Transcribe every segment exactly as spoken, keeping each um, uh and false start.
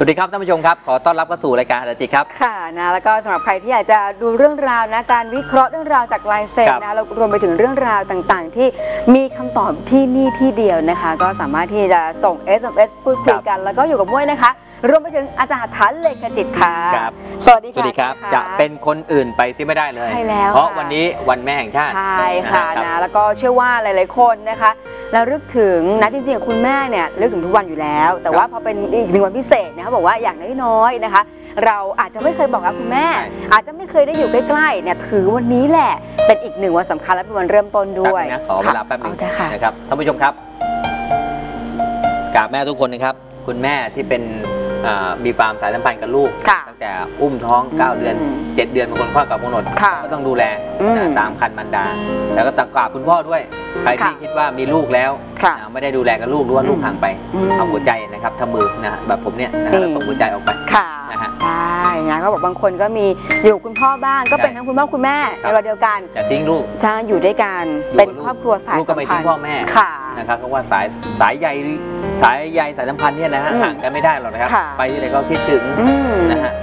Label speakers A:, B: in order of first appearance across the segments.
A: วัสดีครับท่านผู้ชมครับขอต้อนรับเข้าสู่รายการอาจิตครับ
B: ค่ะนะแล้วก็สำหรับใครที่อยากจะดูเรื่องราวนะการวิเคราะห์เรื่องราวจากลายเซ็นนะแล้วรวมไปถึงเรื่องราวต่างๆที่มีคำตอบที่นี่ที่เดียวนะคะก็สามารถที่จะส่ง เอส เอ็ม เอส พูดคุยกันแล้วก็อยู่กับม้วยนะคะรวมไปถึงอาจารย์ฐานเลขจิตค่ะสวัสดีค่ะสวัสดีครับ
A: จะเป็นคนอื่นไปซิไม่ได้เลย
B: ใช่แล้ว
A: เพราะวันนี้วันแม่แห่งชาติ
B: ใช่ค่ะนะแล้วก็เชื่อว่าหลายๆคนนะคะแล้วนึกถึงนะจริงๆคุณแม่เนี่ยนึกถึงทุกวันอยู่แล้วแต่ว่าพอเป็นอีกหนึ่งวันพิเศษนะคะบอกว่าอย่างน้อยๆนะคะเราอาจจะไม่เคยบอกกับคุณแม่อาจจะไม่เคยได้อยู่ใกล้ๆเนี่ยถือวันนี้แหละเป็นอีกหนึ่งวันสำคัญและเป็นวันเริ่มต้นด้วย
A: ขอเวลาแป๊บนึงนะครับท่านผู้ชมครับกราบแม่ทุกคนนะครับคุณแม่ที่เป็นมีความสายสัมพันธ์กับลูกตั้งแต่อุ้มท้องเก้าเดือนเจ็ดเดือนบางคนคลอดกับกำหนดก็ต้องดูแลตามคันบรรดาแล้วก็ตะกราบคุณพ่อด้วยใครที่คิดว่ามีลูกแล้วไม่ได้ดูแลกับลูกหรือว่าลูกห่างไปเอาหัวใจนะครับทำมือนะแบบผมเนี่ยนะแล้วส่งหัวใจออกไป
B: นะฮะใช่นะเขาบอกบางคนก็มีอยู่คุณพ่อบ้างก็เป็นทั้งคุณพ่อคุณแม่ในวันเดียวกัน
A: จะทิ้งลูก
B: ใช่อยู่ด้วยกันเป็นครอบครัวสายสัมพันธ์
A: พ่อแม่นะครับเพราะว่าสายสายใยสายใยสายสัมพันธ์เนี่ยนะฮะห่างกันไม่ได้หรอกนะครับไปที่ไหนก็คิดถึงนะฮะ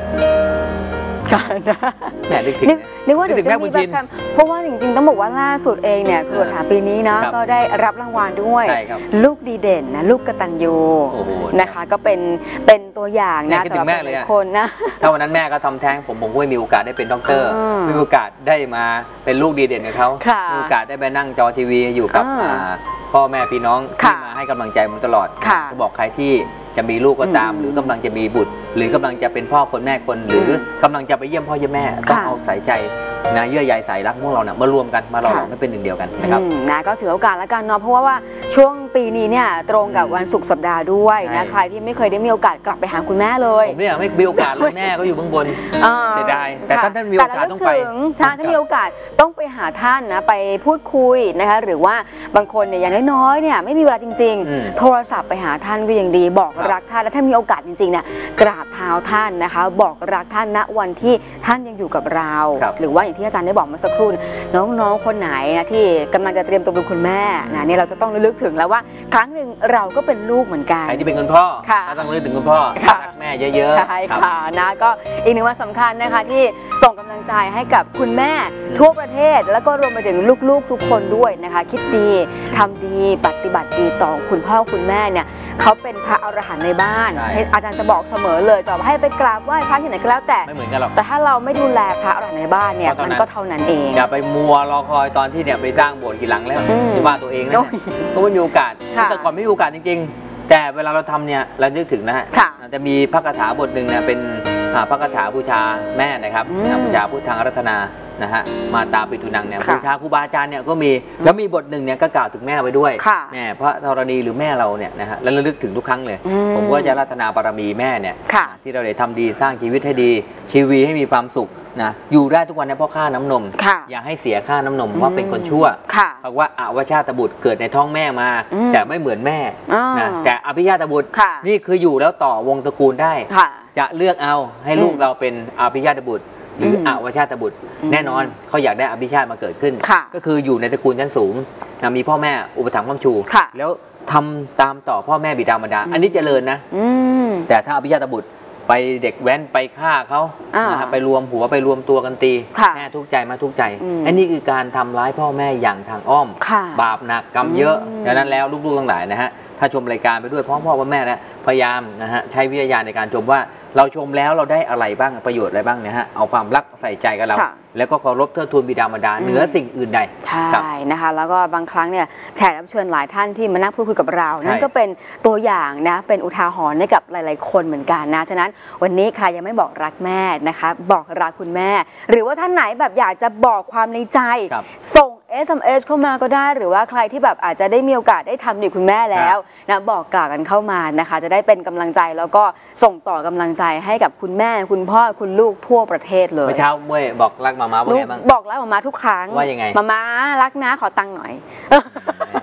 A: แม่นึกถึง
B: นึกว่าเดี๋ยวจะมีแบบเพราะว่าจริงๆต้องบอกว่าล่าสุดเองเนี่ยคือหาปีนี้เนาะก็ได้รับรางวัลด้วยลูกดีเด่นนะลูกกตัญญูนะคะก็เป็นเป็นตัวอย่างนะ
A: สำหรับหลาย
B: คนนะ
A: ถ้าวันนั้นแม่ก็ทำแท้งผมผมก็มีโอกาสได้เป็นด็อกเตอร์มีโอกาสได้มาเป็นลูกดีเด่นกับเขามีโอกาสได้ไปนั่งจอทีวีอยู่กับพ่อแม่พี่น้องที่มาให้กำลังใจผมตลอดจะบอกใครที่จะมีลูกก็ตามหรือกำลังจะมีบุตรหรือกำลังจะเป็นพ่อคนแม่คนหรือกำลังจะไปเยี่ยมพ่อเยี่ยมแม่ต้องเอาใส่ใจนะเยื่อใยสายรักพวกเราเนี่ยมารวมกันมาหล่อหลอมให้เป็นหนึ่งเดียวกันนะครับ
B: นะก็ถือโอกาสแล้วกันเนาะเพราะว่าช่วงปีนี้เนี่ยตรงกับวันศุกร์สัปดาห์ด้วยนะใครที่ไม่เคยได้มีโอกาสกลับไปหาคุณแม่เลย
A: ผมเนี่ยไม่มีโอกาสเลยแม่ก็อยู่เบื้องบนเสียดายแต่ท่านท่านมีโอกาสต้องไป
B: ใช่ถ้ามีโอกาสต้องไปหาท่านนะไปพูดคุยนะคะหรือว่าบางคนเนี่ยอย่างน้อยๆเนี่ยไม่มีเวลาจริงๆโทรศัพท์ไปหาท่านก็ยังดีบอกรักท่านและถ้ามีโอกาสจริงๆเนี่ยกราบเท้าท่านนะคะบอกรักท่านณวันที่ท่านยังอยู่กับเราหรือว่าอย่างที่อาจารย์ได้บอกมาสักครู่น้องๆคนไหนนะที่กำลังจะเตรียมตัวเป็นคุณแม่นะเนี่ยเราจะต้องระลึกถึงแล้วว่าครั้งหนึ่งเราก็เป็นลูกเหมือนกัน
A: ใครที่เป็นคุณพ่อก็ต้องระลึกถึงคุณพ่อรักแม่เยอะ
B: ๆใช่ค่ะนะก็อีกหนึ่งวันสำคัญนะคะที่ส่งกำลังใจให้กับคุณแม่ทั่วประเทศแล้วก็รวมไปถึงลูกๆทุกคนด้วยนะคะคิดดีทำดีปฏิบัติดีต่อคุณพ่อคุณแม่เนี่ยเขาเป็นพระอรหันต์ในบ้านอาจารย์จะบอกเสมอเลยจะให้ไปกราบไหว้พระที่ไหนก็แล้วแต่
A: ไม่เหมือนกันหรอก
B: แต่ถ้าเราไม่ดูแลพระอรหันต์ในบ้านเนี่ยมันก็เท่านั้นเอง
A: อย่าไปมัวรอคอยตอนที่เนี่ยไปสร้างโบสถ์กี่หลังแล้วที่ว่าตัวเองนะเพราะว่ามีโอกาสแต่ก่อนไม่มีโอกาสจริงๆแต่เวลาเราทำเนี่ยเรานึกถึงนะฮะจะมีพระคาถาบทหนึ่งเนี่ยเป็นพระคาถาบูชาแม่นะครับบูชาพุทธังรัตนานะฮะมาตาปิตุนังเนี่ยบูชาครูบาอาจารย์เนี่ยก็มีแล้วมีบทหนึ่งเนี่ยก็กล่าวถึงแม่ไว้ด้วยแม่พระธรณีหรือแม่เราเนี่ยนะฮะแล้วระลึกถึงทุกครั้งเลยผมก็จะรัตนาบารมีแม่เนี่ยที่เราได้ทำดีสร้างชีวิตให้ดีชีวิตให้มีความสุขนะอยู่ได้ทุกวันเนี่ยเพราะค่าน้ำนมอย่าให้เสียค่าน้ำนมว่าเป็นคนชั่วเพราะว่าอวชาตบุตรเกิดในท้องแม่มาแต่ไม่เหมือนแม่นะแต่อภิชาตบุตรนี่คืออยู่แล้วต่อวงตระกูลได้จะเลือกเอาให้ลูกเราเป็นอภิชาตบุตรหรืออวชาตบุตรแน่นอนเขาอยากได้อภิชาติมาเกิดขึ้นก็คืออยู่ในตระกูลชั้นสูงนะมีพ่อแม่อุปถัมภ์ค้ำชูแล้วทำตามต่อพ่อแม่บิดามารดาอันนี้เจริญนะแต่ถ้าอภิชาตบุตรไปเด็กแว้นไปฆ่าเขานะไปรวมหัวไปรวมตัวกันตีแม่ทุกข์ใจมาทุกข์ใจอันนี้คือการทำร้ายพ่อแม่อย่างทางอ้อมบาปหนักกรรมเยอะดังนั้นแล้วลูกๆทั้งหลายนะฮะถ้าชมรายการไปด้วยพ่อพ่อแม่นะพยายามนะฮะใช้วิทยาในการชมว่าเราชมแล้วเราได้อะไรบ้างประโยชน์อะไรบ้างเนี่ยฮะเอาความรักใส่ใจกับเราแล้วก็เคารพเทิดทูนบิดามารดาเหนือสิ่งอื่นใด
B: ใช่นะคะแล้วก็บางครั้งเนี่ยแขกรับเชิญหลายท่านที่มานั่งพูดคุยกับเรานั่นก็เป็นตัวอย่างนะเป็นอุทาหรณ์ให้กับหลายๆคนเหมือนกันนะฉะนั้นวันนี้ใครยังไม่บอกรักแม่นะคะบอกรักคุณแม่หรือว่าท่านไหนแบบอยากจะบอกความในใจส่ง เอส เอ็ม เอส เข้ามาก็ได้หรือว่าใครที่แบบอาจจะได้มีโอกาสได้ทำอยู่คุณแม่แล้วนะบอกกล่าวกันเข้ามานะคะจะได้เป็นกำลังใจแล้วก็ส่งต่อกำลังใจให้กับคุณแม่คุณพ่อคุณลูกทั่วประเทศเลย
A: เมื่อเช้าเมื่อบอกรักมาม่าว่าไงบ้าง
B: บอกรักมาม่าทุกครั้ง
A: ว่ายังไง
B: มาม่ารักนะขอตังค์หน่อย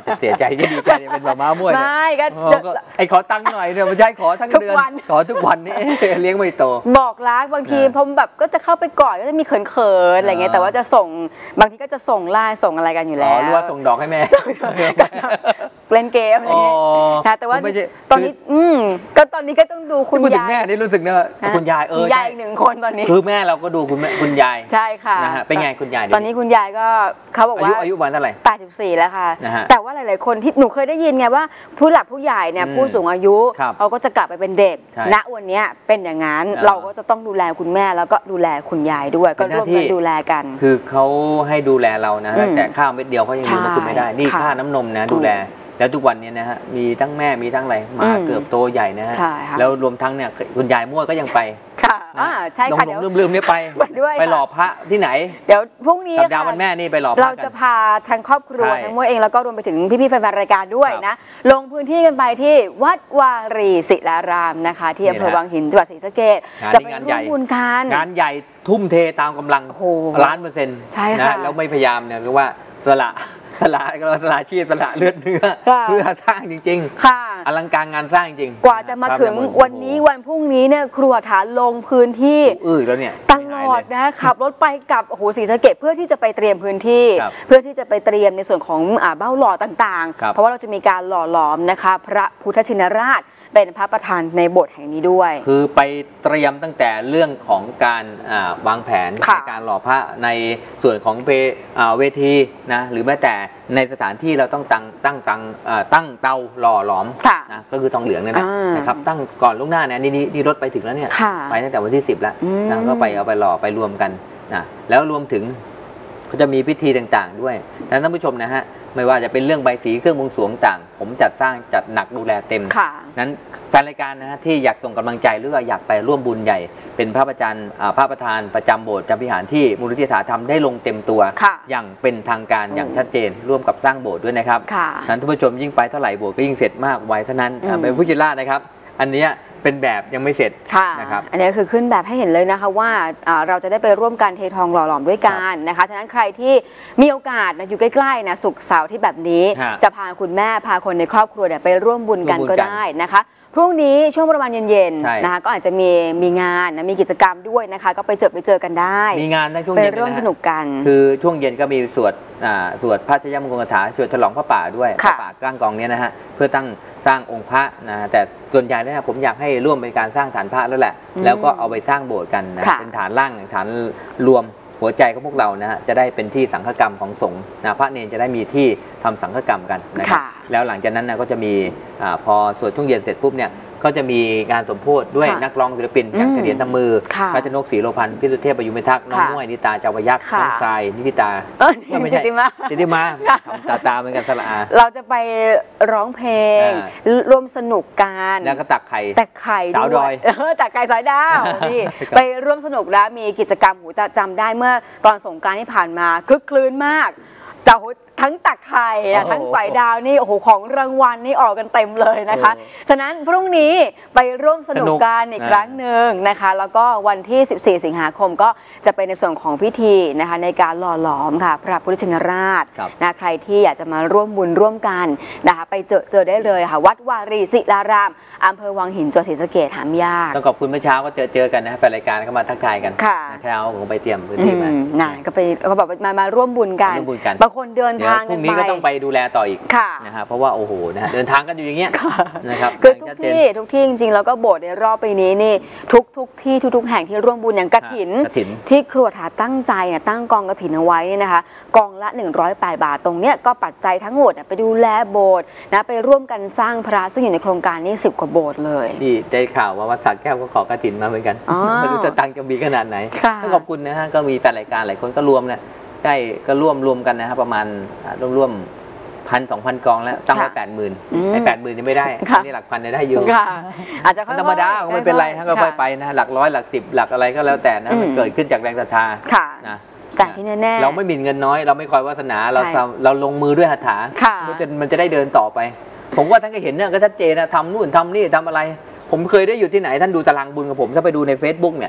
A: จะเสียใจจะดีใจเป็นหมาม้ามวย
B: ไม่ก็
A: ไอ้ขอตังค์หน่อยเนี่ยไม่ใช่ขอทั้งเดือนขอทุกวันนี่เลี้ยงไม่โต
B: บอกรักบางทีผมแบบก็จะเข้าไปกอดก็จะมีเขินๆอะไรเงี้ยแต่ว่าจะส่งบางทีก็จะส่งไลน์ส่งอะไรกันอยู่แล้ว
A: หรือว่าส่งดอกให้แม่
B: เล่นเกมอะไรเงี้ยแต่ว่าตอนนี้อืมก็ตอนนี้ก็ต้องดูคุณยาย
A: แม่นี่รู้สึกนะคุณยายเออย
B: ายหนึ่งคนตอนนี้
A: คือแม่เราก็ดูคุณแม่คุณยาย
B: ใช่ค่ะ
A: นะฮะเป็นไงคุณยาย
B: ตอนนี้คุณยายก็เขาบอกว่า
A: อายุวันเท่าไหร่
B: แปดสิบสี่แล้วค่ะแต่ว่าหลายๆคนที่หนูเคยได้ยินไงว่าผู้หลักผู้ใหญ่เนี่ยผู้สูงอายุเขาก็จะกลับไปเป็นเด็กณวันนี้เป็นอย่างนั้นเราก็จะต้องดูแลคุณแม่แล้วก็ดูแลคุณยายด้วยก็ร่วมกันดูแลกัน
A: คือเขาให้ดูแลเรานะแต่ข้าวเม็ดเดียวเขายังดูแลคุณไม่ได้นี่ค่าน้ำนมนะดูแลแล้วทุกวันนี้นะฮะมีทั้งแม่มีทั้งอะไรมาเกือบโตใหญ่นะฮะแล้วรวมทั้งเนี่ยคุณยายมั่วก็ยังไป
B: ค่ะใช่ค่ะเดี๋ยว
A: ลืมๆเนี่ยไปไปหล่อพระที่ไหน
B: เดี๋ยวพรุ่งนี้
A: สัปดาห์วันแม่นี่ไปหล่อพระ
B: เราจะพาทั้งครอบครัวทั้งมั่วเองแล้วก็รวมไปถึงพี่ๆแฟนๆรายการด้วยนะลงพื้นที่กันไปที่วัดวารีศิลารามนะคะที่อำเภอวังหินจังหวัดศรีสะเกษจะไปร่วมบุญกัน
A: งานใหญ่ทุ่มเทตามกำลังล้านเปอร์เซ็นต์นะแล้วไม่พยายามเนี่ยคือว่าสละสละก็สละชีพสละเลือดเนื้อเพื่อสร้างจริงๆค่ะอลังการงานสร้างจริง
B: กว่าจะมาถึงวันนี้วันพรุ่งนี้เนี่ยครัวฐานลงพื้นที่
A: อื้อแล้วเนี่ย
B: ตลอดนะขับรถไปกับโอ้โหศรีสะเกษเพื่อที่จะไปเตรียมพื้นที่เพื่อที่จะไปเตรียมในส่วนของเบ้าหล่อต่างๆเพราะว่าเราจะมีการหล่อหลอมนะคะพระพุทธชินราชเป็นพระประธานในโบสถ์แห่งนี้ด้วย
A: คือไปเตรียมตั้งแต่เรื่องของการวางแผนในการหล่อพระในส่วนของเวทีนะหรือแม้แต่ในสถานที่เราต้องตั้งตั้งตั้งตั้งเตาหล่อหลอมนะก็คือทองเหลืองเนี่ยนะครับตั้งก่อนล่วงหน้าเนี่ยนี่นี่รถไปถึงแล้วเนี่ยไปตั้งแต่วันที่สิบแล้วนะก็ไปเอาไปหล่อไปรวมกันนะแล้วรวมถึงเขาจะมีพิธีต่างๆด้วยแต่ท่านผู้ชมนะฮะไม่ว่าจะเป็นเรื่องใบสีเครื่องบวงสรวงต่างผมจัดสร้างจัดหนักดูแลเต็มนั้นแฟนรายการนะฮะที่อยากส่งกำลังใจหรือว่าอยากไปร่วมบุญใหญ่เป็นพระประจันพระประธานประจำโบสถ์จำพิหารที่มูลนิธิสถาธรรมได้ลงเต็มตัวอย่างเป็นทางการอย่างชัดเจนร่วมกับสร้างโบสถ์ด้วยนะครับนั้นท่านผู้ชมยิ่งไปเท่าไหร่โบสถ์ก็ยิ่งเสร็จมากไวเท่านั้นเป็นผู้จิตราชนะครับอันนี้เป็นแบบยังไม่เสร็จนะครับ
B: อันนี้คือขึ้นแบบให้เห็นเลยนะคะว่าเราจะได้ไปร่วมกันเททองหล่อหลอมด้วยกันนะคะฉะนั้นใครที่มีโอกาสนะอยู่ใกล้ๆนะศุกร์เสาร์ที่แบบนี้จะพาคุณแม่พาคนในครอบครัวเนี่ยไปร่วมบุญกันก็ได้นะคะพรุ่งนี้ช่วงประมาณเย็นๆนะคะก็อาจจะมีมีงานนะมีกิจกรรมด้วยนะคะก็ไปเจอไปเจอกันได้
A: มีงานในช่วงเย็น
B: ไปร่วมสนุกกัน
A: คือช่วงเย็นก็มีสวดสวดพระชยมงคลคาถาสวดฉลองพระป่าด้วยพระป่าก้างกองนี้นะฮะเพื่อตั้งสร้างองค์พระนะแต่ส่วนใหญ่เนี่ยผมอยากให้ร่วมเป็นการสร้างฐานพระแล้วแหละแล้วก็เอาไปสร้างโบสถ์กันนะเป็นฐานล่างฐานรวมหัวใจของพวกเรานะฮะจะได้เป็นที่สังฆกรรมของสงฆ์นะพระเนรจะได้มีที่ทำสังฆกรรมกันนะครับแล้วหลังจากนั้นนะก็จะมีพอสวดช่วงเย็นเสร็จปุ๊บเนี่ยก็จะมีการสมโภชด้วยนักร้องศิลปินอย่างเฉลียนทำมือพระชนกศรีโลพันธ์พิสุทธิเทพประยุมิทักษ์น้องม้วยนิตาเจ้าพยัคฆ์น้องทรายนิติตาไม่ใช่จิติมาตาตาเหมือนกันสละอา
B: เราจะไปร้องเพลงร่วมสนุกกัน
A: แล้วก็ตักไข่
B: ตักไข่
A: สาวดอย
B: ตักไข่สายดาวนี่ไปร่วมสนุกแล้วมีกิจกรรมหูจำได้เมื่อตอนสงกรานต์ที่ผ่านมาคึกคลื้นมากแต่ทั้งตักไข่ทั้งสายดาวนี่โอ้โหของรางวัลนี่ออกกันเต็มเลยนะคะฉะนั้นพรุ่งนี้ไปร่วมสนุกกันอีกครั้งหนึ่งนะคะแล้วก็วันที่สิบสี่สิงหาคมก็จะเป็นในส่วนของพิธีนะคะในการหล่อหลอมค่ะพระพุทธชินราชนะใครที่อยากจะมาร่วมบุญร่วมกันนะคะไปเจอเจอได้เลยค่ะวัดวารีศิลารามอำเภอวังหินจังหวัดศรีสะเกษหามยาก
A: ต้องขอบคุณเมื่อเช้าก็เจอเจอกันนะแฟนรายการก็มาทักทายกัน
B: ค่ะ
A: แล้วผมไปเตรียมพื้นที่มา
B: น่ะก็ไปเขาบอกมามาร่วมบุญกันบางคนเดินทาง
A: พรุ่งนี้ก็ต้องไปดูแลต่ออีกนะครับเพราะว่าโอ้โหนะฮะเดินทางกันอยู่อย่างเงี้ยนะครับ
B: คือทุกที่ทุกที่จริงๆแล้วก็โบสถ์ในรอบปีนี้นี่ทุกทุกที่ทุกๆแห่งที่ร่วมบุญอย่างกฐินที่ครัวถาตั้งใจเนี่ยตั้งกองกฐินเอาไว้เนี่ยนะคะกองละหนึ่งร้อยแปดบาทตรงเนี้ยก็ปัจจัยทั้งหมดไปดูแลโบสถ์นะไปร่วมกันสร้างพระซึ่งอยู่ในโครงการนี้สิบกว่าโบสถ์เลย
A: นี่ได้ข่าวว่าวัดสระแก้วก็ขอกฐินมาเหมือนกันไม่รู้สตังค์จะมีขนาดไหนต้องขอบคุณนะฮะก็มีแฟนรายการหลายคนก็รวมเนี่ยได้ก็ร่วมรวมกันนะครับประมาณร่วมพันสองพันกองแล้วตั้งไว้แปดหมื่นไอ้แปดหมื่นยังไม่ได้นี่หลักพันได้อยู่
B: อาจจะ
A: ธรรมดาไม่เป็นไรท่านก็ค่อยไปนะหลักร้อยหลักสิบหลักอะไรก็แล้วแต่นะมันเกิดขึ้นจากแรงศรัทธา
B: นะแต่ที่แน่
A: ๆเราไม่หมิ่นเงินน้อยเราไม่คอยวาสนาเราเราลงมือด้วยหัตถามันจะมันจะได้เดินต่อไปผมว่าท่านก็เห็นเนี่ยก็ชัดเจนนะทำนู่นทำนี่ทำอะไรผมเคยได้อยู่ที่ไหนท่านดูตารางบุญกับผมถ้าไปดูใน Facebook เนี่ย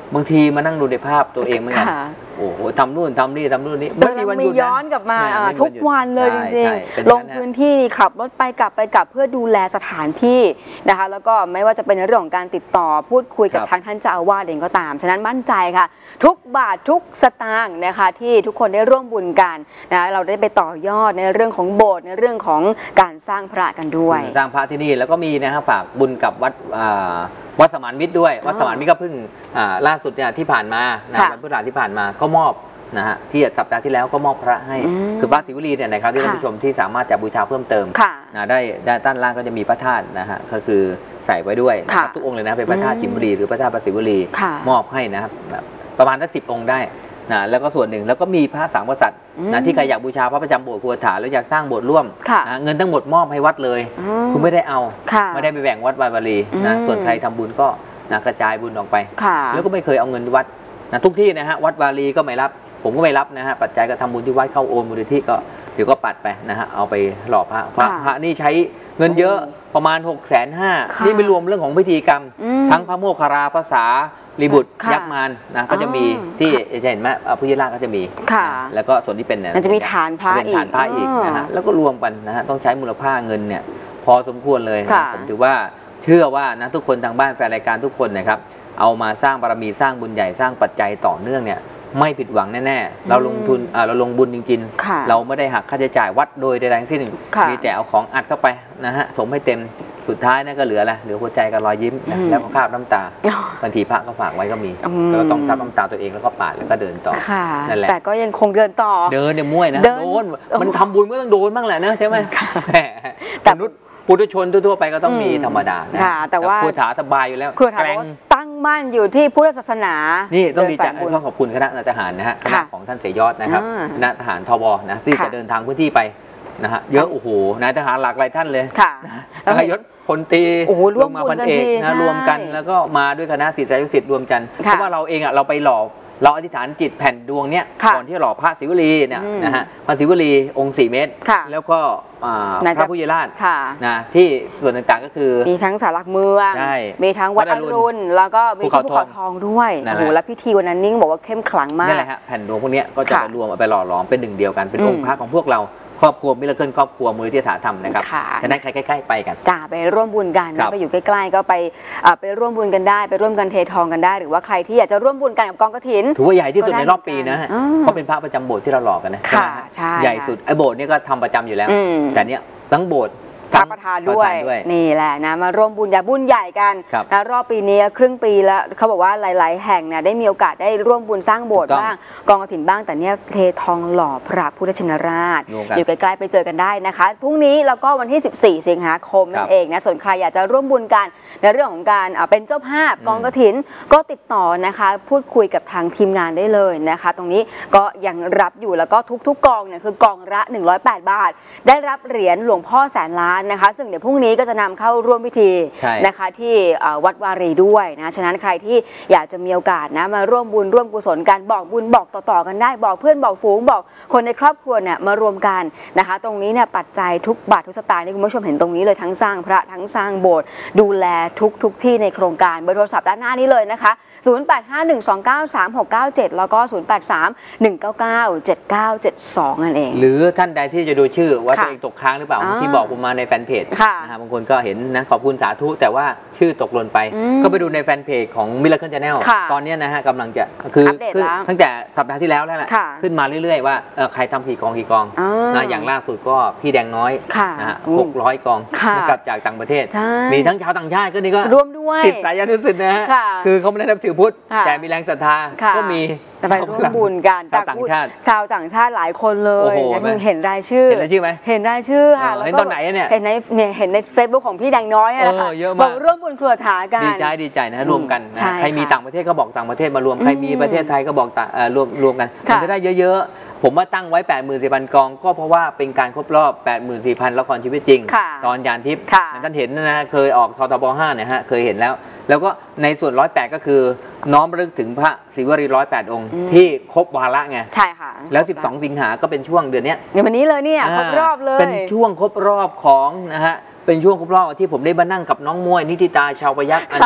A: บางทีมานั่งดูในภาพตัวเองเหมือนกันโอ้โหทำนู่นทำนี่ทำนู่นนี่ไม่มีวันหยุดนะ
B: ย้อนกลับมาทุกวันเลยจริงๆลงพื้นที่ขับรถไปกลับไปกลับเพื่อดูแลสถานที่นะคะแล้วก็ไม่ว่าจะเป็นเรื่องของการติดต่อพูดคุยกับทางท่านเจ้าอาวาสเองก็ตามฉะนั้นมั่นใจค่ะทุกบาททุกสตางค์นะคะที่ทุกคนได้ร่วมบุญกันนะเราได้ไปต่อยอดในเรื่องของโบสถ์ในเรื่องของการสร้างพระกันด้วย
A: สร้างพระที่นี่แล้วก็มีนะครับฝากบุญกับวัดวัดสมานมิตรด้วยวัดสมานมิตรก็เพิ่งล่าสุดเนี่ยที่ผ่านมานะวันพฤหัสที่ผ่านมาก็มอบนะฮะที่สัปดาห์ที่แล้วก็มอบพระให้คือพระศิวลีเนี่ยนะครับที่ท่านผู้ชมที่สามารถจะบูชาเพิ่มเติมนะได้ด้านด้านล่างก็จะมีพระธาตุนะฮะก็คือใส่ไว้ด้วยนะครับทุกองค์เลยนะเป็นพระธาตุจิมบุรีหรือพระธาตุพระศิวลีมอบให้นะครับประมาณสักสิบองค์ได้นะแล้วก็ส่วนหนึ่งแล้วก็มีพระสังฆกษัตริย์นะที่ใครอยากบูชาพระประจำโบสถ์ครัวถาแล้วอยากสร้างโบสถ์ร่วมนะเงินทั้งหมดมอบให้วัดเลยคุณไม่ได้เอาไม่ได้ไปแบ่งวัดวายบาลีนะส่วนใครทำบุญก็นะกระจายบุญออกไปแล้วก็ไม่เคยเอาเงินวัดนะทุกที่นะฮะวัดวาลีก็ไม่รับผมก็ไม่รับนะฮะปัจจัยก็ทำบุญที่วัดเข้าโอนมูลนิธิก็เดี๋ยวก็ปัดไปนะฮะเอาไปหล่อพระพระพระนี่ใช้เงินเยอะประมาณหกแสนห้านี่ไม่รวมเรื่องของพิธีกรรมทั้งพระโมคคัลลาภาษาลีบุตรยักษ์มารนะก็จะมีที่จะเห็นไหมผู้ยิ่งล่าก็จะมีแล้วก็ส่วนที่เป็นเนี่ย
B: จะมีฐานพระอีก
A: ฐานพระอีกนะฮะแล้วก็รวมกันนะฮะต้องใช้มูลค่าเงินเนี่ยพอสมควรเลยนะผมถือว่าเชื่อว่านะทุกคนทางบ้านแฟนรายการทุกคนนะครับเอามาสร้างบารมีสร้างบุญใหญ่สร้างปัจจัยต่อเนื่องเนี่ยไม่ผิดหวังแน่ๆเราลงทุนเราลงบุญจริงๆเราไม่ได้หักค่าใช้จ่ายวัดโดยใดๆทั้งสิ้นมีแต่เอาของอัดเข้าไปนะฮะสมให้เต็มสุดท้ายนั่นก็เหลืออะไรเหลือหัวใจกับรอยยิ้มนะแล้วก็คราบน้ำตาบางทีพระก็ฝากไว้ก็มีก็ต้องซับน้ำตาตัวเองแล้วก็ปาดแล้วก็เดินต่อนั่นแหละ
B: แต่ก็ยังคงเดินต่อ
A: เดินเนี่ยมั่วนะโดนมันทำบุญก็ต้องโดนบ้างแหละนะใช่ไหมแต่มนุษย์ปุถุชนทั่วไปก็ต้องมีธรรมดานะ
B: แต่ว่า
A: ครูถาสบายอยู่แล้ว
B: แกร่งตั้งมั่นอยู่ที่พุทธศาสนา
A: นี่ต้องดีใจต้องขอบคุณคณะทหารนะฮะคณะของท่านเสยยอดนะครับคณะทหารทบนะที่จะเดินทางพื้นที่ไปนะฮะเยอะโอ้โหนายทหารหลากหลายท่านเลยนายยศพลตรีลงมาพันเอกนะรวมกันแล้วก็มาด้วยคณะศิษยานุศิษย์รวมกันเพราะว่าเราเองอ่ะเราไปหล่อเราอธิษฐานจิตแผ่นดวงเนี้ยก่อนที่หล่อพระศิวลีเนี่ยนะฮะพระศิวลีองค์สี่เมตรแล้วก็พระพุทธราชนะที่ส่วนต่างๆก็คือ
B: มีทั้งศาลหลักเมืองมีทั้งวัดอรุณแล้วก็มีภูเขาทองด้วยโอ้โหและพิธีวันนั้นนิ่งบอกว่าเข้มขลังมาก
A: นี่แหละฮะแผ่นดวงพวกนี้ก็จะไปรวมเอาไปหล่อหลอมเป็นหนึ่งเดียวกันเป็นองค์พระของพวกเราครอบครัวมิราเคิลครอบครัวมูลนิธิสาธรรมนะครับฉะนั้นใครใกล้ๆไปกัน
B: จ้าไปร่วมบุญกันไปอยู่ใกล้ๆก็ไปไปร่วมบุญกันได้ไปร่วมกันเททองกันได้หรือว่าใครที่อยากจะร่วมบุญกันกับกองกฐิน
A: ถือว่าใหญ่ที่สุดในรอบปีนะเพราะเป็นพระประจำโบสถ์ที่เราหล่อกันนะใหญ่สุดไอ้โบสถ์นี่ก็ทำประจำอยู่แล้วแต่เนี้ยทั้งโบสถ์
B: พระประธานด้วยนี่แหละนะมาร่วมบุญอย่าบุญใหญ่กันนะรอบปีนี้ครึ่งปีแล้วเขาบอกว่าหลายๆแห่งเนี่ยได้มีโอกาสได้ร่วมบุญสร้างโบสถ์บ้างกองกฐินบ้างแต่เนี้ยเททองหล่อพระพุทธชินราชอยู่ใกล้ๆไปเจอกันได้นะคะพรุ่งนี้แล้วก็วันที่สิบสี่สิงหาคมนั่นเองนะส่วนใครอยากจะร่วมบุญกันในเรื่องของการเป็นเจ้าภาพกองกฐินก็ติดต่อนะคะพูดคุยกับทางทีมงานได้เลยนะคะตรงนี้ก็ยังรับอยู่แล้วก็ทุกๆกองเนี่ยคือกองละหนึ่งร้อยแปดบาทได้รับเหรียญหลวงพ่อแสนล้านนะคะซึ่งเดี๋ยวพรุ่งนี้ก็จะนำเข้าร่วมพิธีนะคะที่วัดวารีด้วยนะฉะนั้นใครที่อยากจะมีโอกาสนะมาร่วมบุญร่วมกุศลกันบอกบุญบอกต่อๆกันได้บอกเพื่อนบอกฝูงบอกคนในครอบครัวเนี่ยมารวมกันนะคะตรงนี้เนี่ยปัจจัยทุกบาททุกสตางค์ที่คุณผู้ชมเห็นตรงนี้เลยทั้งสร้างพระทั้งสร้างโบสถ์ดูแลทุกทุกที่ในโครงการเบอร์โทรศัพท์ด้านหน้านี้เลยนะคะศูนย์ แปด ห้า หนึ่ง สอง เก้า สาม หก เก้า เจ็ดแล้วก็ศูนย์ แปด สาม หนึ่ง เก้า เก้า เจ็ด เก้า เจ็ด สองนั่นเอง
A: หรือท่านใดที่จะดูชื่อว่าตัวเองตกค้างหรือเปล่าที่บอกผมมาในแฟนเพจนะฮะบางคนก็เห็นนะขอบคุณสาธุแต่ว่าชื่อตกหล่นไปก็ไปดูในแฟนเพจของ Miracle Channel ตอนนี้นะฮะกำลังจะคือตั้งแต่สัปดาห์ที่แล้วแล้วแหละขึ้นมาเรื่อยๆว่าใครทำกี่กองกี่กองนะอย่างล่าสุดก็พี่แดงน้อยนะฮะหกร้อยกองนะครับจากต่างประเทศมีทั้งชาวต่างชาติก็นี่ก็
B: รวมด้วย
A: สิทธิสายนุสิทธิ์นะฮะคือเขาไม่ได้นับถือพุทธแต่มีแรงศรัทธาก็มี
B: ไปร่วมบุญกัน
A: ชาวต่างชาติ
B: ชาวต่างชาติหลายคนเลยเห็นรายชื่อ
A: เห็นรายชื่อไหม
B: เห็นรายชื่อค่ะ
A: เห็นตอนไหนเนี่ย
B: เห็นในเนี่ยเห็นในเฟซบุ๊กของพี่แดงน้อยนะคะบอกร่วมบุญครัวถากัน
A: ดีใจดีใจนะรวมกันใครมีต่างประเทศก็บอกต่างประเทศมารวมใครมีประเทศไทยก็บอกรวมรวมกันมันจะได้เยอะๆผมว่าตั้งไว้ แปดหมื่นสี่พัน กองก็เพราะว่าเป็นการครบรอบ แปดหมื่นสี่พัน ละครชีวิตจริงตอนยานทิพย์ท่านเห็นนะเคยออกททบห้าเนี่ยฮะเคยเห็นแล้วแล้วก็ในส่วนร้อยแปดก็คือน้อมระลึกถึงพระศิวลีร้อยแปดองค์ที่ครบวาระไง
B: ใช่ค่ะ
A: แล้วสิบสองสิงหาก็เป็นช่วงเดือนนี้
B: ในวันนี้เลยเนี่ยครบรอบเลย
A: เป็นช่วงครบรอบของนะฮะเป็นช่วงครบรอบที่ผมได้มานั่งกับน้องมวยนิติตาชาวพยัคฆ์อัน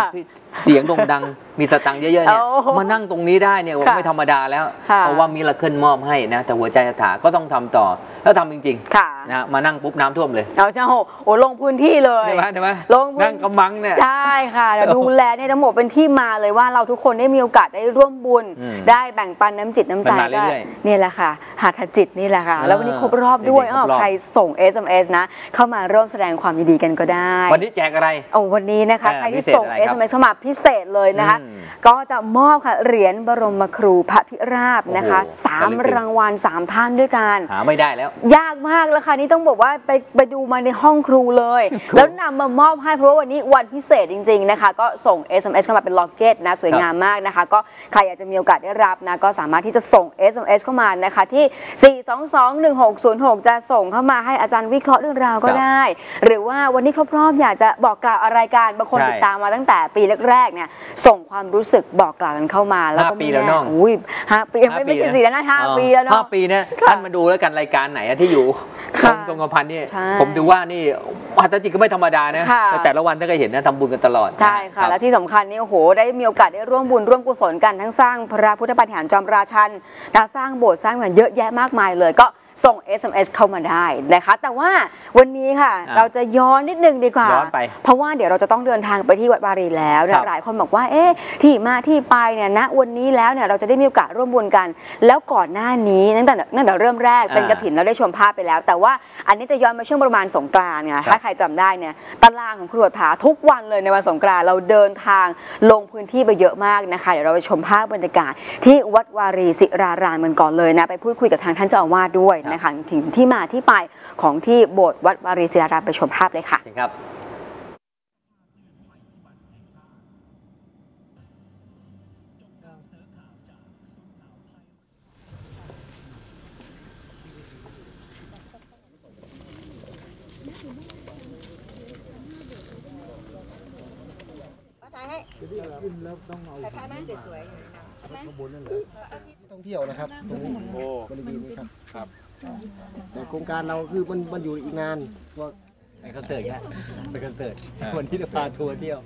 A: เสียงโด่งดังมีสตังค์เยอะๆเนี่ยมานั่งตรงนี้ได้เนี่ยไม่ธรรมดาแล้วเพราะว่ามิราเคิลมอบให้นะแต่หัวใจสถาก็ต้องทำต่อแล้วทำจริงๆนะมานั่งปุ๊บน้ำท่วมเลย
B: เอาเจ้าโอ้ลงพื้นที่เลย
A: ใช่ไหมใช่ไหม
B: ลง
A: นั่งกำมังเนี่ย
B: ใช่ค่ะดูแลเนี่ยทั้งหมดเป็นที่มาเลยว่าเราทุกคนได้มีโอกาสได้ร่วมบุญได้แบ่งปันน้ำจิตน้ำใจได้นี่แหละค่ะหาทจิตนี่แหละค่ะแล้ววันนี้ครบรอบด้วยอ้าวใครส่ง เอส เอ็ม เอส นะเข้ามาร่วมแสดงความยินดีกันก็ได้
A: วันนี้แจกอะไร
B: โอ้วันนี้นะคะใครที่ส่ง เอส เอ็ม เอส เข้ามาพิเศษเลยนะคะก็จะมอบค่ะเหรียญบรมครูพระพิราบนะคะสามรางวัลสามท่านด้วยกัน
A: หาไม่ได้แล้ว
B: ยากมากแล้วค่ะนี่ต้องบอกว่าไปไปดูมาในห้องครูเลยแล้วนำมามอบให้เพราะว่าวันนี้วันพิเศษจริงๆนะคะก็ส่ง เอส เอ็ม เอส เข้ามาเป็นล็อกเก็ตนะสวยงามมากนะคะก็ใครอยากจะมีโอกาสได้รับนะก็สามารถที่จะส่ง เอส เอ็ม เอส เข้ามานะคะที่สี่ สอง สอง หนึ่ง หก ศูนย์ หกจะส่งเข้ามาให้อาจารย์วิเคราะห์เรื่องราวก็ได้หรือว่าวันนี้ครบรอบอยากจะบอกกล่าวอะไรกันบางคนติดตามมาตั้งแต่ปีแรกๆเนี่ยส่งความรู้สึกบอกกล่าวกันเข้ามา
A: แล้วก็ปีแล้วน้อง
B: อุ้ยห้าปีไม่ไม่ใช่สี่แล้วนะห้าปีแล้วเนาะ
A: ห้าปีนะท่านมาดูแล้วกันรายการไหนที่อยู่ตรงกระพันนี่ผมดูว่านี่อัตจิตก็ไม่ธรรมดานะแต่ละวันท่านก็เห็นนะทำบุญกันตลอด
B: ใช่ค่ะและที่สำคัญนี่โอ้โหได้มีโอกาสได้ร่วมบุญร่วมกุศลกันทั้งสร้างพระพุทธปาฏิหาริย์จอมราชันและสร้างโบสถ์สร้างมันเยอะแยะมากมายเลยก็ส่ง เอส เอ็ม เอส เข้ามาได้นะคะแต่ว่าวันนี้ค่ะเราจะย้อนนิดนึงดีกว่าเพราะว่าเดี๋ยวเราจะต้องเดินทางไปที่วัดวารีแล้วหลายคนบอกว่าเอ๊ะที่มาที่ไปเนี่ยณวันนี้แล้วเนี่ยเราจะได้มีโอกาสร่วมบุญกันแล้วก่อนหน้านี้ตั้งแต่ตั้งแต่เริ่มแรกเป็นกฐินเราได้ชมภาพไปแล้วแต่ว่าอันนี้จะย้อนมาช่วงประมาณสงกรานต์ไงถ้าใครจำได้เนี่ยตารางของครูถาทุกวันเลยในวันสงกรานต์เราเดินทางลงพื้นที่ไปเยอะมากนะคะเดี๋ยวเราไปชมภาพบรรยากาศที่วัดวารีศิรารามกันก่อนเลยนะไปพูดคุยกับทางท่านเจ้าอาวาสด้วยนะคะถึงที่มาที่ไปของที่โบสถ์วัดวารีศิรารามไปชมภาพเลยค่ะ
A: จริงครับ
C: ท่องเที่ยวนะครับตรงนี้บริเวณนี้ครับครับแต่โครงการเราคือมันมันอยู่อีกนานว่า
A: ไปคอนเสิร์ตแค่ไปคอนเสิร์ตวันที่จะพาทัวร์เที่ยว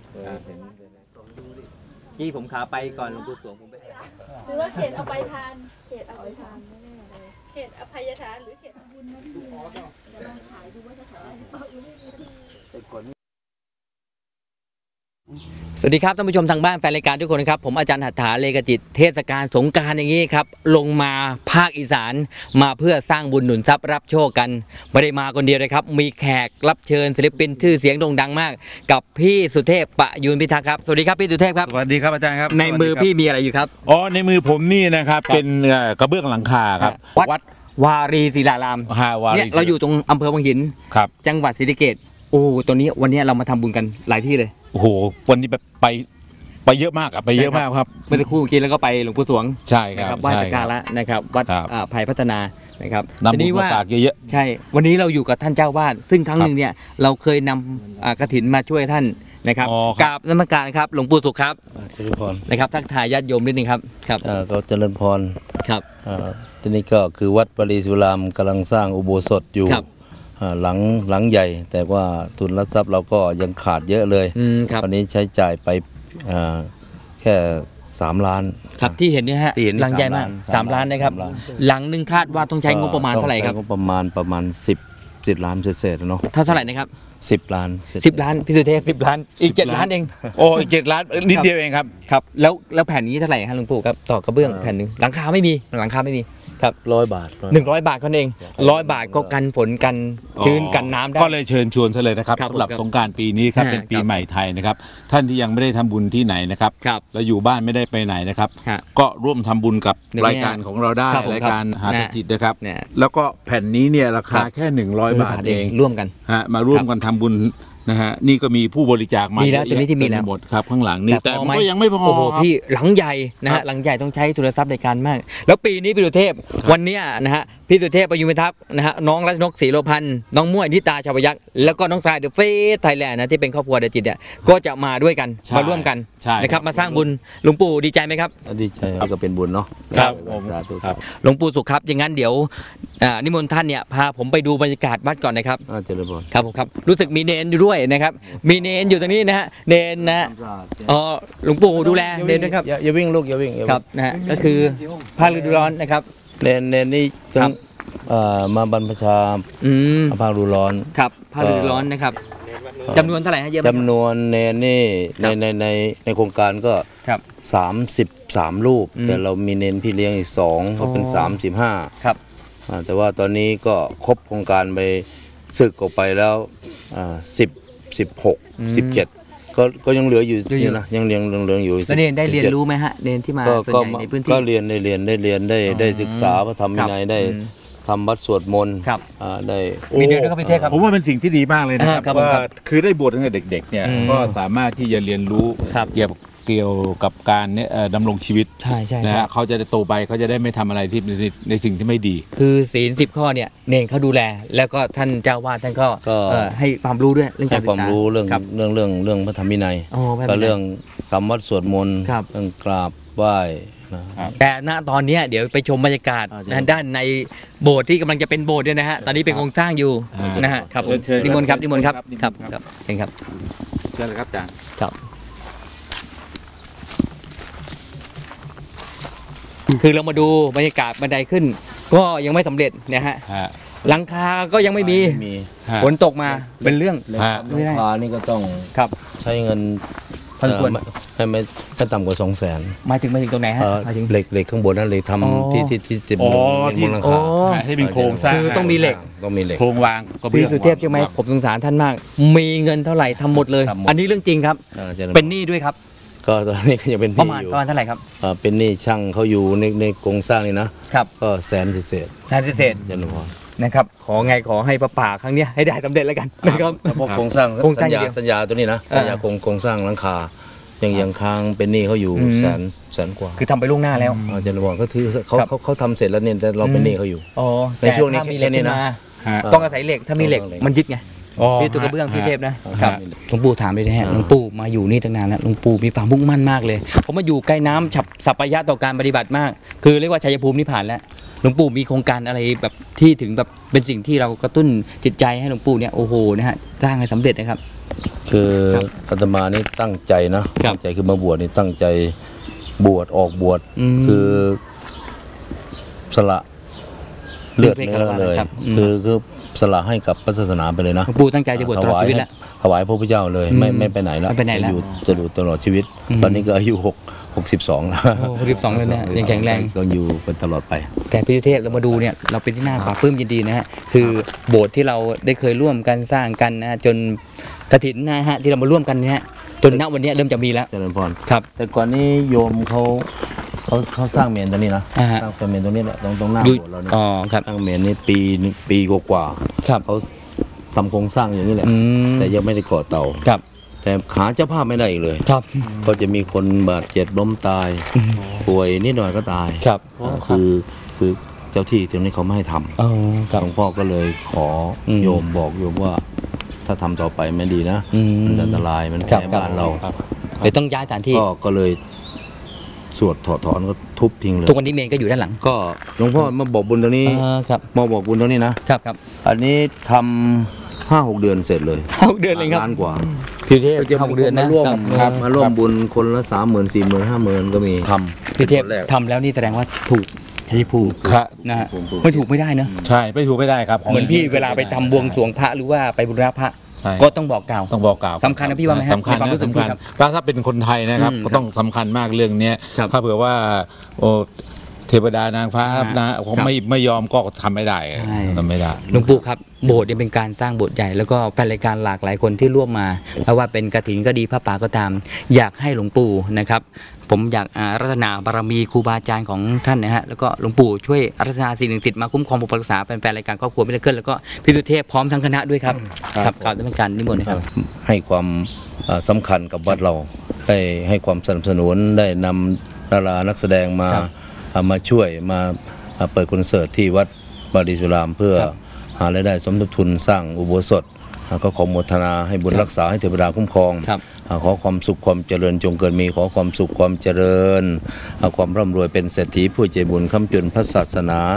A: ที่ผมขาไปก่อนหลวงปู่สวงผมไป
D: หรือว่าเขตเอาไปทานเขตเอาไปทานไม่แน่เลยเขตอภัยทานหรือเขตบุญไม่ดีเดี๋ยวลองขายดูว่าจะขายได้หรือเปล่าไม่ดี
A: สวัสดีครับท่านผู้ชมทางบ้านแฟนรายการทุกคนครับผมอาจารย์หัตถาเลกจิตเทศกาลสงกรานต์อย่างนี้ครับลงมาภาคอีสานมาเพื่อสร้างบุญหนุนทรัพย์รับโชคกันไม่ได้มาคนเดียวเลยครับมีแขกรับเชิญศิลปินชื่อเสียงโด่งดังมากกับพี่สุเทพประยูนพิทักษ์ครับสวัสดีครับพี่สุเทพครับ
E: สวัสดีครับอาจารย์ครับ
A: ในมือพี่มีอะไรอยู่ครับ
E: อ๋อในมือผมนี่นะครับเป็นกระเบื้องหลังคาครับ
A: วัดวารีศิรารามเนี่ยเราอยู่ตรงอำเภอวังหิน
E: ครับ
A: จังหวัดศรีสะเกษโอ้ตัวนี้วันนี้เรามาทำบุญกันหลายที่เลย
E: โอ้โหวันนี้ไปไปเยอะมากอะไปเยอะมากครับ
A: เมื่อสักครู่กินแล้วก็ไปหลวงปู่สวง
E: ใช่ครับ
A: ไหว้สักการะนะครับวัดภัยพัฒนานะครับ
E: นำบุญมาฝากเยอะ
A: ๆใช่วันนี้เราอยู่กับท่านเจ้าวาดซึ่งครั้งหนึ่งเนี่ยเราเคยนำกฐินมาช่วยท่านนะครับกราบนมัสการครับหลวงปู่สุขครับ
E: เจริญพร
A: นะครับทักทายญาติโยมนิดนึงครับครับ
E: ก็เจริญพร
A: ครับ
E: ที่นี่ก็คือวัดวารีศิรารามกำลังสร้างอุโบสถอยู่หลังหลังใหญ่แต่ว่าทุนทรัพย์เราก็ยังขาดเยอะเลยตอนนี้ใช้จ่ายไปแค่สามล้าน
A: ครับที่เห็นเนี่ยฮะหลังใหญ่มากสามล้านนะครับหลังหนึ่งคาดว่าต้องใช้งบประมาณเท่าไหร่ครับ
E: งบประมาณประมาณสิบสิบล้านเศษๆเนาะ
A: เท่าไหร่นะครับ
E: สิบล้าน
A: สิบล้านพี่สุเทพสิบล้านอีกเจ็ดล้านเอง
E: โอ้อีกเจ็ดล้านนิดเดียวเองครับ
A: ครับแล้วแล้วแผ่นนี้เท่าไหร่ฮะหลวงปู่ครับต่อกระเบื้องแผ่นหนึ่งหลังคาไม่มีหลังคาไม่มีครับ
E: ร้อยบาท
A: หนึ่งร้อยบาทคนเองร้อยบาทก็กันฝนกันชื้นกันน้ำได้
E: ก็เลยเชิญชวนซะเลยนะครับสำหรับสงกรานต์ปีนี้ครับเป็นปีใหม่ไทยนะครับท่านที่ยังไม่ได้ทำบุญที่ไหนนะครับแล้วอยู่บ้านไม่ได้ไปไหนนะครับก็ร่วมทำบุญกับรายการของเราได้รายการหาจิตนะครับแล้วก็แผ่นนี้เนี่ยราคาแค่หนึ่งร้อยบาทเอง
A: ร่วมกัน
E: ฮะมาร่วมกันทำบุญนะฮะนี่ก็มีผู้บริจาคมา
A: มีแล้วตัวนี้ที่มีแล้ว
E: หมดครับข้างหลังนี่แต่ก็ยังไม่พอ
A: โอ้โหพี่หลังใหญ่นะฮะหลังใหญ่ต้องใช้ทุนทรัพย์ในการมากแล้วปีนี้พี่สุเทพวันนี้นะฮะพี่สุเทพประยุทธ์พิทักษ์นะฮะน้องรัชนกศรีโลพันธ์น้องม่วยนิตาชาวยักษ์แล้วก็น้องทรายเดอะเฟสไทยแลนด์นะที่เป็นครอบครัวเดจิตเนี่ยก็จะมาด้วยกันมาร่วมกันนะครับมาสร้างบุญหลวงปู่ดีใจไหมครับ
E: ดีใจก็เป็นบุญเนาะ
A: ครับผมหลวงปู่สุขครับอย่างนั้นเดี๋ยวอ่านิมนต์ท่านเนี่ยพาผมไปดูบรรยากาศวัดก่อนนะครับ
C: อาจารย์บอล
A: ครับผมครับรู้สึกมีเนนอยู่ด้วยนะครับมีเนนอยู่ตรงนี้นะฮะเนนนะฮะอ๋อหลวงปู่ดูแลเนนด้วยครับ
C: อย่าวิ่งลูกอย่าวิ่งอย่าวิ่ง
A: ครับนะฮะก็คือภาคฤดูร้อนนะครับ
C: เนนเนนนี่ต้
A: ครั
C: อบ งเอ่อมาบรรพชา
A: อืม
C: ภาคฤดูร้อน
A: ครับภาคฤดูร้อนนะครับจำนวนเท่าไหร่ฮะเยอะไหมครับ
C: จำนวนเนนนี่ในในในในโครงการก็
A: ครับ
C: สามสิบสามรูป
A: อืม
C: แต่เรามีเนนพี่เลี้ยงอีกสองก็เป็น
A: อ๋อ
C: สามสิบห้า
A: ครับ
C: อ่าแต่ว่าตอนนี้ก็ครบโครงการไปศึกออกไปแล้วสิบสิบหกสิบเจ็ดก็ก็ยังเหลืออยู่นี่นะยังยังยังเหลืออยู่
A: แล้วเนนได้เรียนรู้ไหมฮะเนนที่มา
C: ก็
A: ส่วน
C: ก็
A: ใหญ่ในพื้นที่
C: ก็เรียนได้เรียนได้เรียนได้ได้ศึกษาพระธรรมวินัยได้
A: อืม
C: ทำวัดสวดมนต์
A: ครับ
C: อ่าได้
A: มีเดือนด้วยครับพี่เทพครับ
E: ผมว่าเป็นสิ่งที่ดีมากเลยนะค
A: อ่า
E: รับ
A: ครับผม
E: ว่า
A: ครับ
E: คือได้บวชตั้งแต่เด็กๆเนี่ย
A: อืม
E: ก็สามารถที่จะเรียนรู้
A: ครับ
E: เกี่ยวกับเกี่ยวกับการเนี่ยเอ่อดำรงชีวิต
A: ใช่ใช่
E: นะ
A: ใช่
E: ฮะเขาจะได้โตไปเขาจะได้ไม่ทำอะไรที่ในในสิ่งที่ไม่ดี
A: คือศีลสิบข้อเนี่ยเนนเขาดูแล แล้วก็ท่านเจ้าวาดท่านก็เอ่อให้ความรู้ด้วยเรื่อง
C: ให้
A: การศึกษ
C: ความรู้เรื่อง
A: ครับ
C: เรื่องเรื่องเรื่องพระธรรมวินัย
A: อ๋อพระธรรมวินัย
C: ก็เรื่องทำวัดสวดมนต์
A: ครับ
C: เรื่องกราบไหว้นะ
A: แต่ณตอนเนี้ยเดี๋ยวไปชมบรรยากาศ
C: อ่า
A: นะด้านในโบสถ์ที่กำลังจะเป็นโบสถ์เนี่ยนะฮะตอนนี้เป็นโครงสร้างอยู่
E: อ่าน
A: นะฮะครับผม
E: เชิญ
A: นิมนต์ครับนิมนต์ครับ
E: นิม
A: ครับ
E: นต์
A: ค
E: ครั
A: รับบ เองครับ
E: เชิญเลยครับอาจารย์
A: ครับคือเรามาดูบรรยากาศบันไดขึ้น ก็ยังไม่สำเร็จนะฮะ
E: ฮะ
A: หลังคาก็ยังไม่มี
C: มี
E: ฮะ
A: ฝนตกมาเป็นเรื่อง
C: เรื่อง
E: ฮะ
C: หลังคานี่ก็ต้อง
A: ครับ
C: ใช้เงิน
A: พอสมควร
C: เอ่อไม่ไม่ไม่ต่ำกว่าสองแสน
A: หมายถึงมาถึงตรงไหนฮะหมายถึง
C: เหล็กเหล็กข้างบนนั่นเหล็ก
A: อ๋อ
C: ทำที่ที่ที่ที่
E: อ๋อ
C: เป็น
E: ที่
C: บนหลัง
A: โอ้
C: คา
E: ให้เป็นโครงสร้าง
A: คือต้องมีเหล็ก
C: ต้องมีเหล็ก
E: โครงวางก็
A: พี่
E: เบื้อง
A: สุเทพใช่ไหมผมสงสารท่านมาก มีเงินเท่าไหร่ทำหมดเลย
C: ทำหมด
A: อันนี้เรื่องจริงครับ
C: อ่าจะ
A: เป็นหนี้ด้วยครับ
C: ก็ตอนนี้ก็ยังเป็นห
A: ประ
C: นี้
A: มาณ
C: อยู่
A: ประมาณเท่าไหร่ครับ
C: อ่าเป็นหนี้ช่างเขาอยู่ในในโครงสร้างนี่นะครับ ก็แสนเศษ
A: ท่านเศษ
C: ๆจันทร์พรเฉพาะโครงสร้าง
A: โครงสร้า
C: สั
A: ง
C: ญ
A: อย่าง
C: ญา
A: เดียว
C: สัญญาตัวนี้นะ
A: อ่า
C: สัญญาโครงโครงสร้างหลังคายังยังค้างเป็นหนี้เขาอยู่
A: อืม
C: แสนแสนกว่า
A: คือทำไปล่วงหน้าแล้ว
C: อาจารย์บอกก็ถือเขา
A: ครับ
C: เขาเขาทำเสร็จแล้วเนี่ยแต่เราเป็นหนี้เขาอยู่
A: อ๋อ
C: ในช่วงนี้
A: แต่ถ้ามี
C: แค่
A: เหล็ก
C: นี้
A: ขึ้น
C: นะ
A: มา
E: ฮะ
A: ต้องอาศัยเหล็กถ้ามีเหล็ก
C: ต้องเหล็ก
A: มันยึดไง
E: อ๋อ
A: พี่ตัวกระเบื้องพี่เทพนะ
E: ค
A: ค
E: รั
A: รับ บหลวงปู่ถามเลยนะฮะหลวงปู่มาอยู่นี่ตั้งนานแล้วหลวงปู่มีความมุ่งมั่นมากเลยผมมาอยู่ใกล้น้ำฉับสัปปายะต่อการปฏิบัติมาก คือเรียกว่าชัยภูมินี่ผ่านแล้วหลวงปู่มีโครงการอะไรแบบที่ถึงแบบเป็นสิ่งที่เรากระตุ้นจิตใจให้หลวงปู่เนี่ยโอ้โหนะฮะสร้างให้สำเร็จนะครับ
C: คือ
A: ครับ
C: อาตมานี่ตั้งใจนะครับ ตั้งใจคือมาบวชนี่ตั้งใจบวชออกบวช
A: อืม
C: คือสละเลือดเนื้อเลย
A: ครับอืม
C: คือคือสละให้กับพระศาสนาไปเลยนะ
A: หลวงปู่ตั้งใจจะบวชตลอดชีวิตแล้ว
C: ถวายให้ถวายพระพุทธเจ้าเลย
A: อืม
C: ไม่ไม่ไปไหนแล้ว
A: ไม่ไปไหนแล้ว
C: จะอยู่จะอยู่ตลอดชีวิต
A: อืม
C: ตอนนี้ก็อายุหกหกสิบสองแล้ว
A: โอ้หกสิบสองแล้วเนี่ยยังแข็งแรง
C: ก็อยู่เป็นตลอดไป
A: แต่พี่เทพเรามาดูเนี่ยเราเป็นที่น่าปลาบปลื้มยินดีนะฮะคือโบสถ์ที่เราได้เคยร่วมกันสร้างกันนะฮะจนกฐินนะฮะที่เรามาร่วมกันเนี่ยฮะจนณวันนี้เริ่มจะมีแล้ว
C: เจริญพร
A: ครับ
C: แต่ก่อนนี้โยมเขาเขาเขาสร้างเมนตัวนี้นะ
A: อ่าฮะ
C: สร้างเมนตัวนี้แหละตรงตรงหน้า
A: ดู
C: โบสถ์เราเนี่ย
A: อ๋อครับ
C: สร้างเมนนี่ปีหนึ่งปีกว่า
A: ครับ
C: ๆเขาทำโครงสร้างอย่างนี้แหละ
A: อืม
C: แต่ยังไม่ได้ก่อเตา
A: ครับ
C: แต่หาเจ้าภาพไม่ได้อีกเลย
A: ครับ
C: ก็จะมีคนบาดเจ็บล้มตาย ป่วยนิดหน่อยก็ตาย
A: ครับ
C: คือคือเจ้าที่ตรงนี้เขาไม่ให้ทำ
A: อ๋อครับ
C: หลวงพ่อก็เลยขออ
A: ม
C: โยมบอกโยมว่า ถ้าทำต่อไปไม่ดีนะ
A: อืม
C: มันอันตรายมัน
A: ครับ
C: แพ้
A: ครับ
C: บ้านเรา
A: เดี๋ยวต้องย้ายสถานที่
C: ก็ก็เลยสวดถอดถอนก็ทุบทิ้งเลย
A: ทุกวันนี้เมนก็อยู่ด้านหลัง
C: ก็หลวงพ่อมาบอกบุญตรงนี้
A: อ่าครับ
C: มาบอกบุญตรงนี้นะครับ
A: ครับ
C: อันนี้ทำห้าหกเดือนเสร็จเลย
A: เอาเดือนเลยครับ
C: ล้านกว่า
A: พี่เทพ
C: ก็จะ
A: เอา
C: มี
A: เดื
C: ค
A: อน
C: น
A: นะ
C: มาร่วม
A: ครับ
C: มาร่วมบุญคนละสามหมื่นสี่หมื่นห้าหมื่นก็มีทำ
A: พี่เทพ
C: คนแรก
A: ทำแล้วนี่แสดงว่าถูกชัยภูมิ
E: ครับ
A: นะฮะ
C: ถูกถูก
A: ไม่ถูกไม่ได้เนอะ
E: ใช่ไม่ถูกไม่ได้ครับ
A: เหมือนพี่เวลาไปทำบวงสรวงพระหรือว่าไปบูรณะพระ
E: ใช่
A: ก็ต้องบอกกล่าว
E: ต้องบอกกล่าว
A: สำคัญนะพี่ว่าไหมฮะ
E: สำคัญ
A: ในความรู้
E: นะ
A: สึก
E: สำคัญ
A: พี่ครับ
E: ถ้าถ้าเป็นคนไทยนะครับ
A: อืม
E: ก็ต้องสำคัญมากเรื่องเนี้ย
A: ครับ
E: ถ้าเผื่อว่าโอ้เทวดานางฟ้า
A: อ่า
E: นะเขาไม่ไม่ยอมก็ทำไม่ได้
A: ใช่
E: ทำไม่ได้
A: หลวงปู่ครับโบสถ์เนี่ยเป็นการสร้างโบสถ์ใหญ่แล้วก็แฟนรายการหลากหลายคนที่ร่วมมาไม่ว่าเป็นกฐินก็ดีพระป่าก็ตาม อยากให้หลวงปู่นะครับ ผมอยากอารัตนาบารมีครูบาอาจารย์ของท่านนะฮะแล้วก็หลวงปู่ช่วยอารัตนาสิ่งหนึ่งติดมาคุ้มครองปกปักรักษาแฟนๆรายการครอบครัวมิราเคิลแล้วก็พี่สุเทพพร้อมทั้งคณะด้วยครับครับกล่าวด้วยกันนิมนต์นะครับ
C: ให้ความเอ่อสำคัญกับวัดเรา ได้ให้ความสนับสนุนได้นำดารานักแสดงมา
A: ครับ
C: เอ่อมาช่วยมาเอ่อเปิดคอนเสิร์ตที่วัดบารีสุรามเพื่อ
A: ครับ
C: หารายได้สมทบทุนสร้างอุโบสถอ่าก็ขอโมทนาให้บุญ
A: ครับ
C: รักษาให้เทวดาคุ้มครอง
A: ครับ
C: อ่าขอความสุขความเจริญจงเกิดมีขอความสุขความเจริญอ่าความร่ำรวยเป็นเศรษฐีผู้ใจบุญค้ำจุนพระศาสนา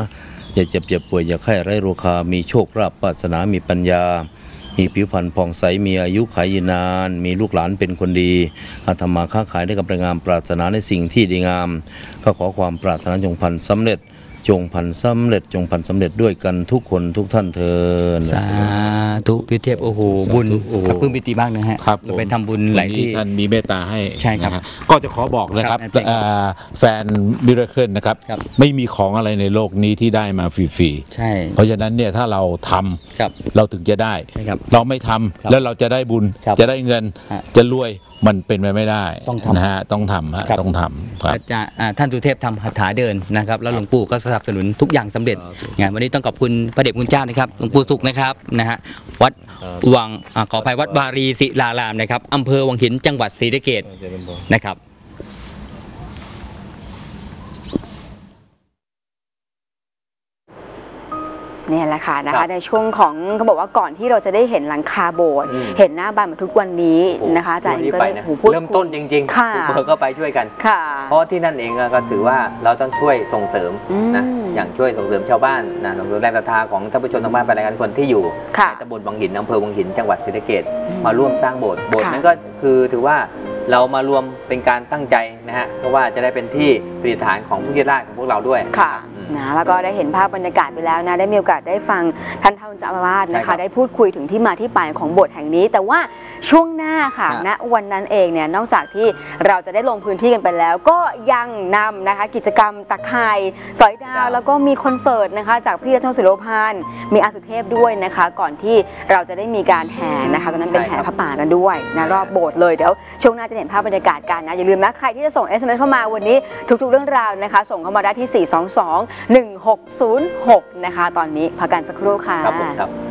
C: อย่าเจ็บอย่าป่วยอย่าไข้ไร้โรคามีโชคลาภปรารถนามีปัญญามีผิวพรรณผ่องใสมีอายุขัยยืนนานมีลูกหลานเป็นคนดีอาธรรมาค้าขายได้กำไรงามปรารถนาในสิ่งที่ดีงามก็ขอความปรารถนาจงพันสำเร็จจงพันสำเร็จจงพันสำเร็จด้วยกันทุกคนทุกท่านเถิด
F: สาธุพี่เทพโอ้โหบุญปลื้มปิติมากนะฮะเราไปทำบุญหลายที่
E: ท่านมีเมตตาให้
F: ใช่ครับ
E: ก็จะขอบอกนะครับแฟนมิราเคิลนะครับไม่มีของอะไรในโลกนี้ที่ได้มาฟรีๆใช่เพราะฉะนั้นเนี่ยถ้าเราทำเราถึงจะได้เราไม่ทำแล้วเราจะได้บุญจะได้เงินจะรวยมันเป็นไปไม่ได้ต้องทำนะฮะต้องทำฮะต้องทำครับอาจารย์ท่านสุเทพทำคาถาเดินนะครับแล้วหลวงปู่ก็สนับสนุนทุกอย่างสำเร็จงานวันนี้ต้องขอบคุณพระเดชคุณเจ้านะครับหลวงปู่สุขนะครับนะฮะวัดวังขออภัยวัดวารีศิลารามนะครับอำเภอวังหินจังหวัดศรีสะเกษนะครับ
B: เนี่ยแหละค่ะนะคะในช่วงของเขาบอกว่าก่อนที่เราจะได้เห็นหลังคาโบสถ์เห็นหน้าบ้านเหมือนทุกวันนี้นะคะอาจารย์ก็ได้พูด
A: เริ่มต้นจริงๆค่ะเพื่อก็ไปช่วยกันเพราะที่นั่นเองก็ถือว่าเราต้องช่วยส่งเสริมนะอย่างช่วยส่งเสริมชาวบ้านนะส่งเสริมแรงศรัทธาของท่านผู้ชมทางบ้านไปรายการคนที่อยู่ในตำบลวังหินอำเภอวังหินจังหวัดศรีสะเกษมาร่วมสร้างโบสถ์โบสถ์นั้นก็คือถือว่าเรามารวมเป็นการตั้งใจนะฮะเพราะว่าจะได้เป็นที่ประดิษฐานของผู้ยึดราชของพวกเราด้วย
B: ค่ะนะแล้วก็ได้เห็นภาพบรรยากาศไปแล้วนะได้มีโอกาสได้ฟังท่านเจ้าอาวาสนะคะได้พูดคุยถึงที่มาที่ไปของโบสถ์แห่งนี้แต่ว่าช่วงหน้าค่ะณวันนั้นเองเนี่ยนอกจากที่เราจะได้ลงพื้นที่กันไปแล้วก็ยังนำนะคะกิจกรรมตักไข่สอยดาวแล้วก็มีคอนเสิร์ตนะคะจากพี่รัตนศิโรพานมีอาสุเทพด้วยนะคะก่อนที่เราจะได้มีการแห่นะคะตอนนั้นเป็นแห่พระป่ากันด้วยนะรอบโบสถ์เลยเดี๋ยวช่วงหน้าจะเห็นภาพบรรยากาศกันนะอย่าลืมนะใครที่จะส่ง เอส เอ็ม เอส เข้ามาวันนี้ทุกๆเรื่องราวนะคะส่งเข้ามาได้ที่สี่ สอง สอง หนึ่ง หก ศูนย์ หกนะคะตอนนี้พักกันสักครู่ค่ะ